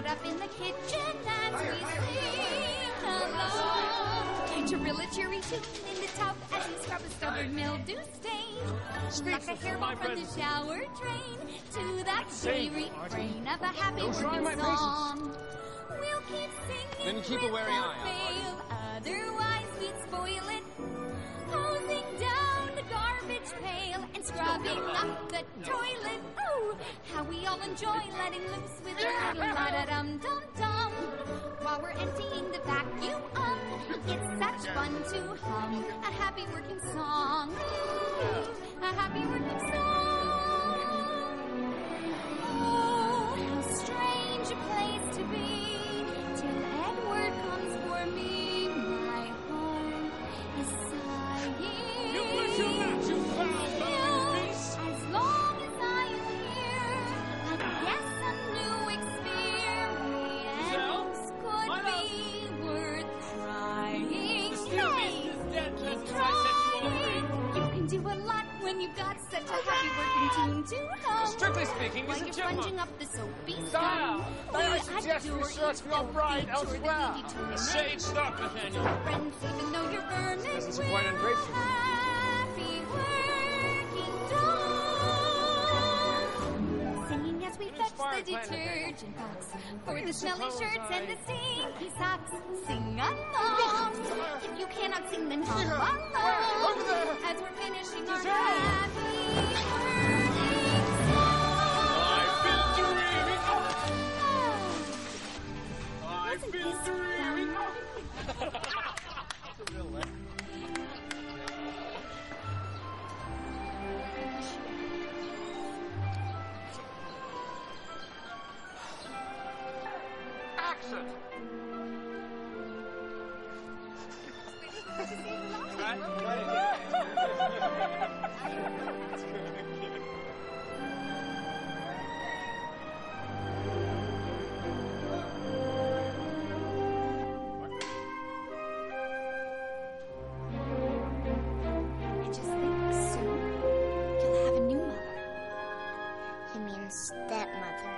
caught up in the kitchen as we sing along. To rill a cheery tune in the tub as we scrub a stubborn mildew stain. Like a hairball from the shower drain to that cheery refrain of a happy working song. We'll keep singing. Then keep a wary eye out. Otherwise we'd spoil it. Hosing down the garbage pail and scrubbing up the toilet. Oh, how we all enjoy letting loose with a little la-da-dum-dum-dum. While we're emptying the vacuum, it's such fun to hum a happy working song. A happy working song. Oh, how strange a place to be. Till Edward comes for me, my heart is sighing. You put your match, you foul beast! As long as I am here, I guess a new experience could be worth trying. The steel beast is dead just as I set you all free. You can do a lot when you've got such a happy working tune to hum. Strictly speaking, While he's a you're chipmunk. plunging up the soapy Style. scum. May I suggest we search for your bride elsewhere? Say stop, Nathaniel. Friends, even though you're burning This is quite ungrateful. happy working dog. Singing as we fetch the detergent box for the smelly shirts and the stinky socks. Sing along. If you cannot sing, then hum along. As we're finishing our happy working song. I've been dreaming. Action! I just think soon you'll have a new mother. He means stepmother.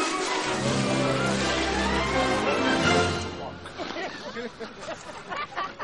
Oh.